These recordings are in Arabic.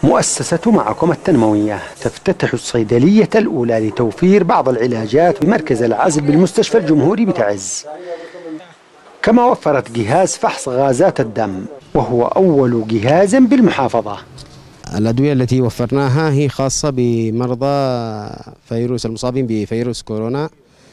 مؤسسة معكم التنموية تفتتح الصيدلية الأولى لتوفير بعض العلاجات بمركز العزل بالمستشفى الجمهوري بتعز، كما وفرت جهاز فحص غازات الدم وهو أول جهاز بالمحافظة. الأدوية التي وفرناها هي خاصة بمرضى فيروس المصابين بفيروس كورونا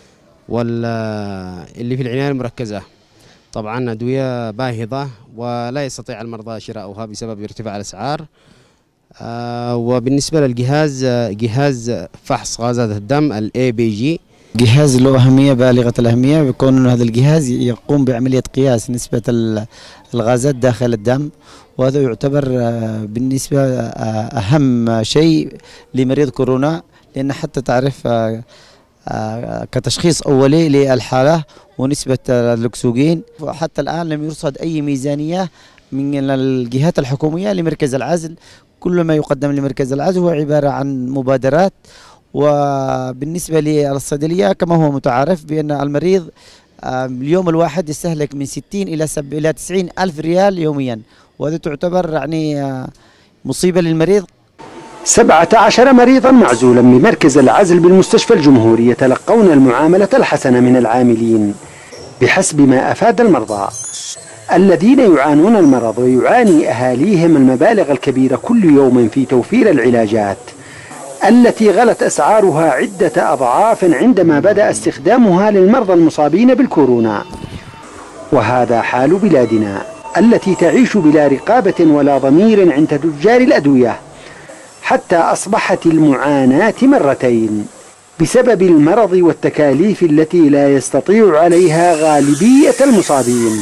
واللي في العناية المركزة. طبعا أدوية باهظة ولا يستطيع المرضى شراؤها بسبب ارتفاع الأسعار. وبالنسبة للجهاز، جهاز فحص غازات الدم الABG، جهاز له أهمية بالغة الأهمية، بيكون هذا الجهاز يقوم بعملية قياس نسبة الغازات داخل الدم، وهذا يعتبر بالنسبة أهم شيء لمريض كورونا، لأن حتى تعرف كتشخيص أولي للحالة ونسبة الأكسجين. وحتى الآن لم يرصد أي ميزانية من الجهات الحكومية لمركز العزل. كل ما يقدم لمركز العزل هو عبارة عن مبادرات. وبالنسبة للصيدلية كما هو متعارف بأن المريض اليوم الواحد يستهلك من 60 إلى 90 ألف ريال يوميا، وهذا تعتبر يعني مصيبة للمريض. 17 مريضا معزولا بمركز العزل بالمستشفى الجمهوري يتلقون المعاملة الحسنة من العاملين بحسب ما أفاد المرضى الذين يعانون المرض ويعاني أهاليهم المبالغ الكبيرة كل يوم في توفير العلاجات التي غلت أسعارها عدة أضعاف عندما بدأ استخدامها للمرضى المصابين بالكورونا. وهذا حال بلادنا التي تعيش بلا رقابة ولا ضمير عند تجار الأدوية، حتى أصبحت المعاناة مرتين بسبب المرض والتكاليف التي لا يستطيع عليها غالبية المصابين.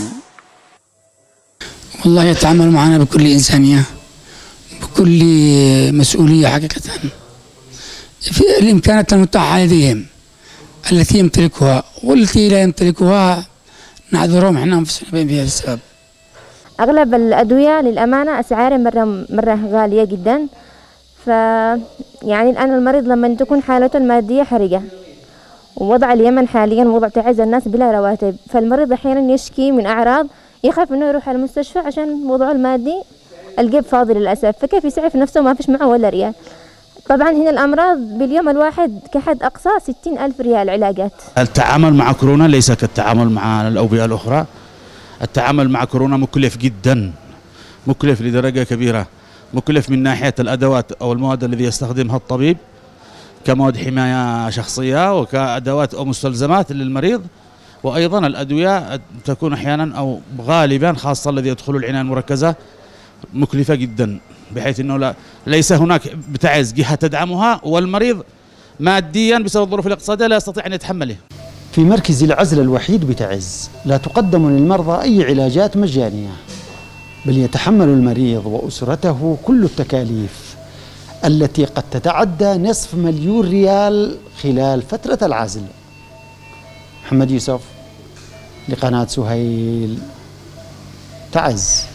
والله يتعامل معنا بكل إنسانية، بكل مسؤولية حقيقة، في الإمكانات المتاحة لديهم التي يمتلكها والتي لا يمتلكها نعذرهم احنا انفسنا بها السبب. أغلب الأدوية للأمانة أسعارها مرة غالية جدا، يعني الآن المريض لما تكون حالته المادية حرجة، ووضع اليمن حاليا وضع تعز الناس بلا رواتب، فالمريض أحيانا يشكي من أعراض يخاف إنه يروح على المستشفى عشان وضعه المادي الجيب فاضي للأسف، فكيف يسعف نفسه ما فيش معه ولا ريال. طبعا هنا الأمراض باليوم الواحد كحد أقصى 60 ألف ريال علاجات. التعامل مع كورونا ليس كالتعامل مع الأوبئة الأخرى. التعامل مع كورونا مكلف جدا، مكلف لدرجة كبيرة، مكلف من ناحية الأدوات أو المواد الذي يستخدمها الطبيب كمواد حماية شخصية وكأدوات أو مستلزمات للمريض، وأيضا الأدوية تكون أحيانا أو غالبا خاصة الذي يدخل العناية المركزة مكلفة جدا، بحيث أنه ليس هناك بتعز جهة تدعمها، والمريض ماديا بسبب الظروف الاقتصادية لا يستطيع أن يتحمله. في مركز العزل الوحيد بتعز لا تقدم للمرضى أي علاجات مجانية، بل يتحمل المريض وأسرته كل التكاليف التي قد تتعدى نصف مليون ريال خلال فترة العزل. محمد يوسف لقناة سهيل، تعز.